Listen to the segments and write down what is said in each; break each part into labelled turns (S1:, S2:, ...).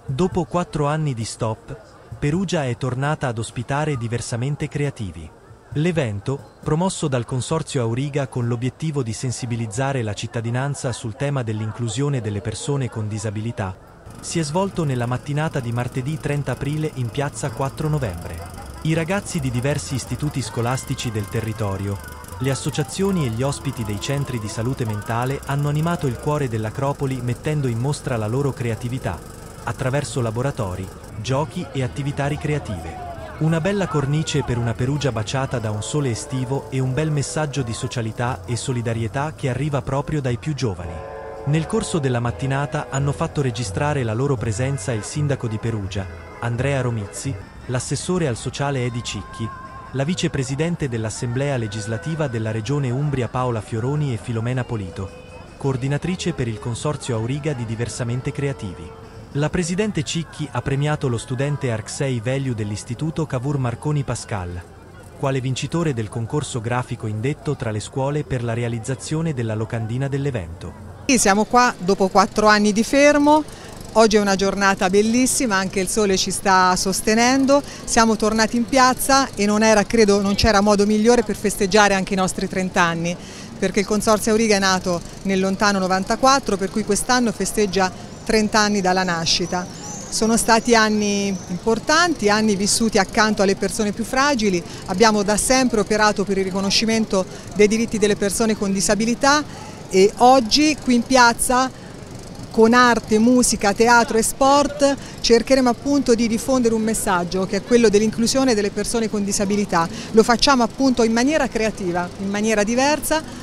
S1: Dopo 4 anni di stop, Perugia è tornata ad ospitare Diversamente Creativi. L'evento, promosso dal Consorzio Auriga con l'obiettivo di sensibilizzare la cittadinanza sul tema dell'inclusione delle persone con disabilità, si è svolto nella mattinata di martedì 30 aprile in piazza 4 novembre. I ragazzi di diversi istituti scolastici del territorio, le associazioni e gli ospiti dei centri di salute mentale hanno animato il cuore dell'Acropoli mettendo in mostra la loro creatività, attraverso laboratori, giochi e attività ricreative. Una bella cornice per una Perugia baciata da un sole estivo e un bel messaggio di socialità e solidarietà che arriva proprio dai più giovani. Nel corso della mattinata hanno fatto registrare la loro presenza il sindaco di Perugia, Andrea Romizzi, l'assessore al sociale Edi Cicchi, la vicepresidente dell'Assemblea legislativa della Regione Umbria Paola Fioroni e Filomena Polito, coordinatrice per il Consorzio Auriga di Diversamente Creativi. La presidente Cicchi ha premiato lo studente Arxei Value dell'Istituto Cavour Marconi Pascal, quale vincitore del concorso grafico indetto tra le scuole per la realizzazione della locandina dell'evento.
S2: Siamo qua dopo 4 anni di fermo, oggi è una giornata bellissima, anche il sole ci sta sostenendo, siamo tornati in piazza e credo non c'era modo migliore per festeggiare anche i nostri 30 anni, perché il Consorzio Auriga è nato nel lontano 94, per cui quest'anno festeggia 30 anni dalla nascita. Sono stati anni importanti, anni vissuti accanto alle persone più fragili, abbiamo da sempre operato per il riconoscimento dei diritti delle persone con disabilità e oggi qui in piazza con arte, musica, teatro e sport cercheremo appunto di diffondere un messaggio che è quello dell'inclusione delle persone con disabilità. Lo facciamo appunto in maniera creativa, in maniera diversa.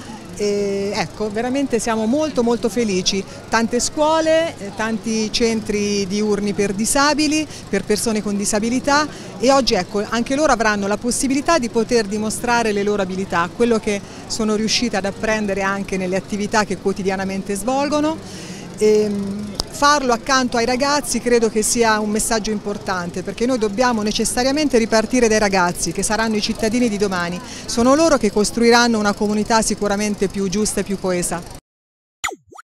S2: E ecco, veramente siamo molto felici, tante scuole, tanti centri diurni per disabili, per persone con disabilità e oggi ecco, anche loro avranno la possibilità di poter dimostrare le loro abilità, quello che sono riuscite ad apprendere anche nelle attività che quotidianamente svolgono. E farlo accanto ai ragazzi credo che sia un messaggio importante, perché noi dobbiamo necessariamente ripartire dai ragazzi che saranno i cittadini di domani, sono loro che costruiranno una comunità sicuramente più giusta e più coesa.